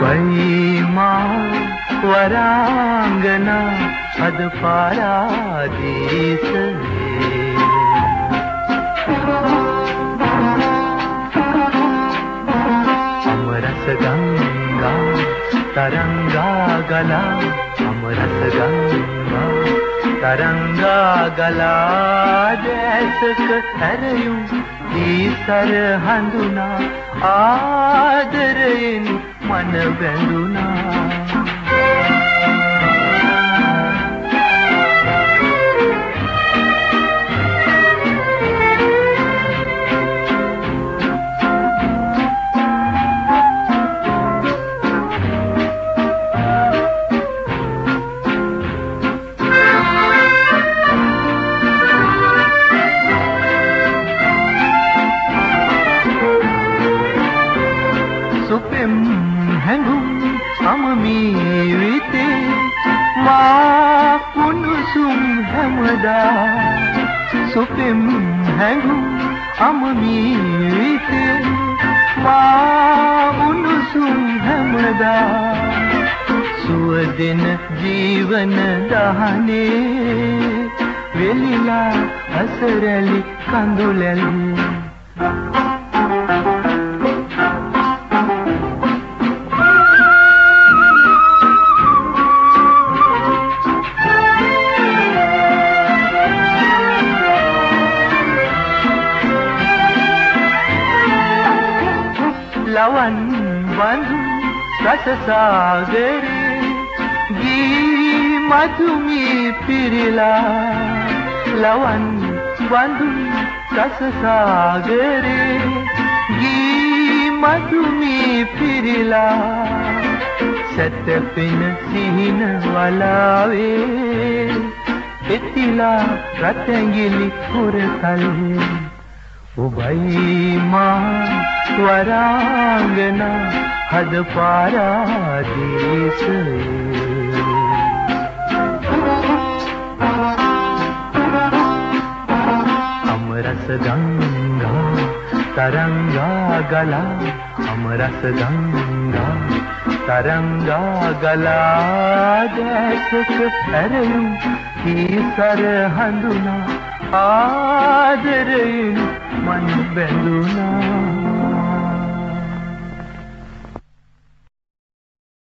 ඔබයි මා වරාංගනා අද පාරාදීසයේ අමරස ගංගා තරංගා ගලා අමරස ගංගා තරංගා ගලා දැසක හැරයුම් දීසර හඳුනා ආදරයෙන් මන බැඳුනා අමමීවිතේ මා කුණුසුම් හැමදා සුපෙම් හැඟුම් අමමීවිතේ මා කුණුසුම් හැමදා සුවදෙන ජීවන දහනේ වෙලිලා අසරලි කඳුලැලි ලවන් බඳු රස සාගරේ ගී මధుමී පිරිලා ලවන් බඳු රස සාගරේ ගී මధుමී පිරිලා සැතපෙන සිහින වලාවේ එතිලා රතැඟිලි පුරතල්හි ඔබයි මා වරාංගනා හද පාරාදීසයේ අමරස ගංගා තරංගා ගලා අමරස ගංගා තරංගා ගලා දැසක හැරයුම් කීසර හඳුනා ආදරයෙන් මන බැඳුනා